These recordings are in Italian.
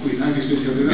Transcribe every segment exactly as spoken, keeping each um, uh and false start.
cui anche se non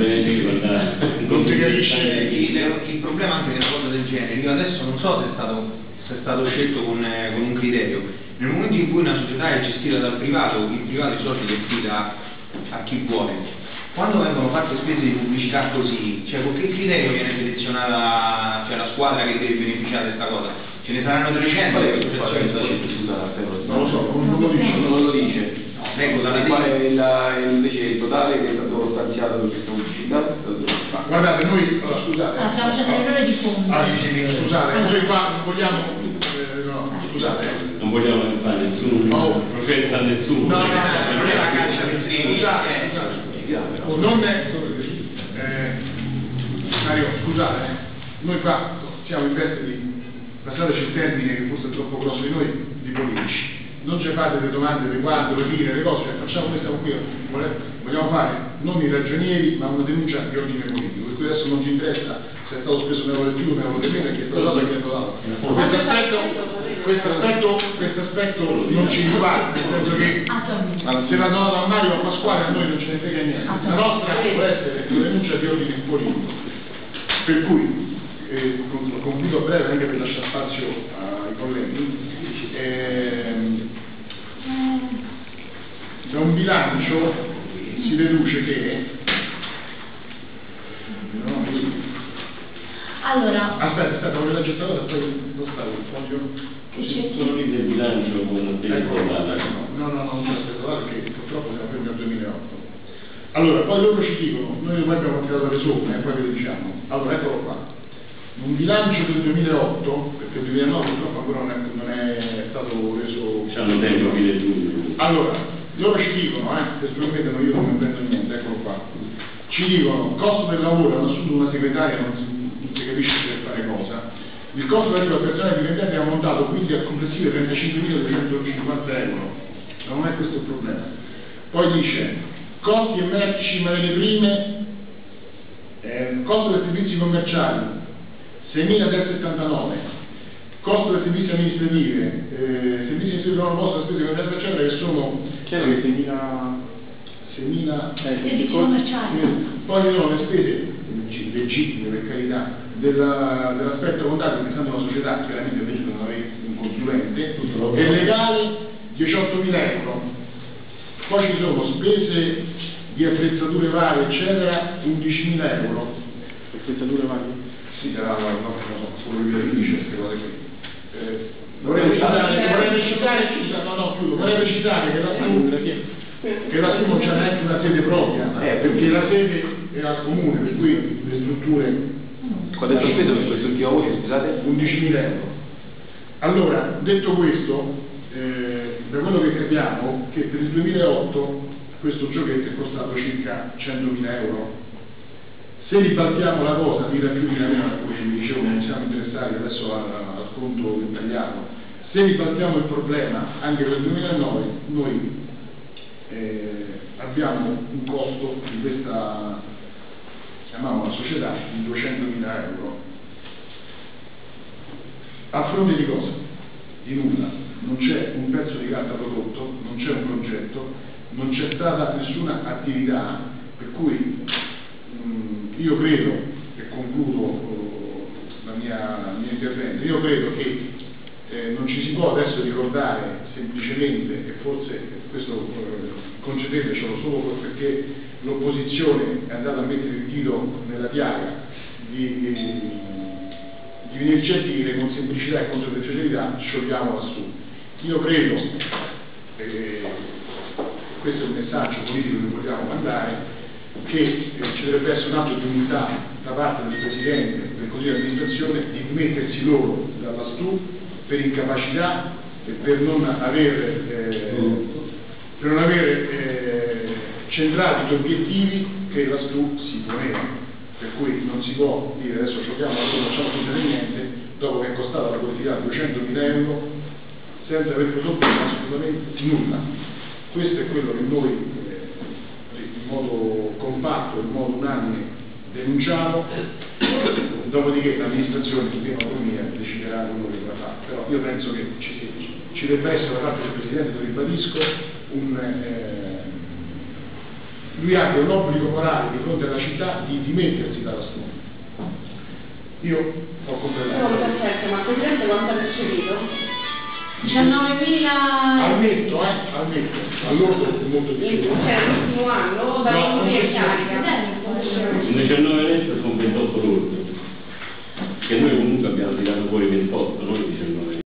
si capisce. Il problema anche di una cosa del genere, io adesso non so se è stato, se è stato scelto con, eh, con un criterio. Nel momento in cui una società è gestita dal privato, il privato i soldi li affida a chi vuole. Quando vengono fatte spese di pubblicità così, cioè con che criterio viene selezionata, cioè la squadra che deve beneficiare di questa cosa? Ce ne saranno trecento? Non lo so, non lo dice, non lo dice. Ecco, qual è il, invece il totale che è stato stanziato per questa pubblicità? Ma guardate, noi, allora, scusate, ah, stiamo facendo l'errore di fondo. Ah, sì, sì, scusate, noi qua non vogliamo, eh, no, scusate. Non vogliamo fare nessuno, no. professa nessuno. No, no, no, non è la caccia del primo. Scusate, scusate. Non è, eh, Mario, scusate, noi qua siamo in veste di, passateci il termine che forse è troppo grosso di noi, di politici. Non ci fate le domande riguardo le linee, le cose, cioè facciamo questo qui, vogliamo fare non i ragionieri ma una denuncia di ordine politico, per cui adesso non ci interessa se è stato speso un euro di più, un euro di meno, che è stato dato e che è stato dato. Questo aspetto, questo aspetto, questo aspetto non ci riguarda, nel senso che se la do a Mario o a Pasquale a noi non ce ne frega niente, la nostra può essere una denuncia di ordine politico, per cui eh, concludo a breve anche per lasciare spazio ai colleghi. Eh, da un bilancio si deduce che no, allora aspetta, aspetta, voglio leggere questa cosa e poi lo stavo il foglio sono lì del bilancio con il ecco, no, no, no, non c'è spettacolare perché purtroppo siamo fermi al duemilaotto. Allora, poi loro ci dicono, noi ormai abbiamo tirato le somme e poi ve le diciamo. Allora, eccolo qua. Un bilancio del duemilaotto, perché il duemilanove purtroppo ancora non è, non è stato reso... C'hanno tempo fine giugno. Allora, loro ci dicono, eh, testualmente io non ne prendo niente, eccolo qua. Ci dicono, costo del lavoro, hanno assunto una segretaria, non si, non si capisce per fare cosa. Il costo relativo al personale dipendente è aumentato quindi a complessive trentacinquemila duecentocinquanta euro. Ma non è questo il problema. Poi dice, costi e merci, materie prime, eh, costo dei servizi commerciali, seimilatrecentosettantanove, costo dei servizi amministrativi, eh, servizi amministrativi non posto, spese eccetera, eccetera, che sono seimila servizi commerciali. Poi ci sono le spese legittime, per carità, della, dell'aspetto contabile, che essendo una società chiaramente invece non avere un consulente, e legali diciottomila euro. Poi ci sono spese di attrezzature varie, eccetera, undicimila euro. Attrezzature varie? Sì, sarà, no, no, solo il dice queste cose qui. Eh, vorrei precisare, vorrei precisare, no, no, chiudo, vorrei precisare che la S U, che la S U non c'è neanche una sede propria, eh, perché la sede è al comune, per cui le strutture... Quando è speso per quest'ultima voce, scusate? undicimila euro. Allora, detto questo, eh, da quello che capiamo, che per il duemilaotto questo giochetto è costato circa centomila euro. Se ribaltiamo la cosa, tira più di meno, come vi dicevo, non siamo interessati adesso al, al conto dettagliato, se ribaltiamo il problema anche per il duemilanove, noi eh, abbiamo un costo di questa, chiamiamola società, di duecentomila euro. A fronte di cosa? Di nulla. Non c'è un pezzo di carta prodotto, non c'è un progetto, non c'è stata nessuna attività, per cui io credo, e concludo la mia, il mio intervento, io credo che eh, non ci si può adesso ricordare semplicemente, e forse questo eh, concedetecelo solo perché l'opposizione è andata a mettere il dito nella piaga di, di, di venirci a dire con semplicità e con superficialità sciogliamo lassù. Io credo, eh, questo è il messaggio politico che vogliamo mandare, che eh, ci dovrebbe essere un atto di unità da parte del Presidente del Consiglio di amministrazione di dimettersi loro dalla S T U per incapacità e per non aver, eh, per non aver eh, centrato gli obiettivi che la S T U si poneva, per cui non si può dire adesso giochiamo, non facciamo finta di niente dopo che è costata la collettività duecentomila euro senza aver prodotto assolutamente nulla. Questo è quello che noi in modo compatto, in modo unanime denunciamo, dopodiché l'amministrazione di prima economia deciderà quello che dovrà fare. Però io penso che ci, ci debba essere da parte del Presidente, lo ribadisco, un, eh, lui ha un obbligo morale di fronte alla città di dimettersi dalla struttura. Io ho No, completato. perfetto, ma il Presidente quanto ha ricevuto? diciannovemila Al netto, eh, al netto, all'ordo è molto di In- più. Cioè l'ultimo anno, dalle No, non due so se- carica. In diciannove letto sono ventotto lordi, che noi comunque abbiamo tirato fuori ventotto.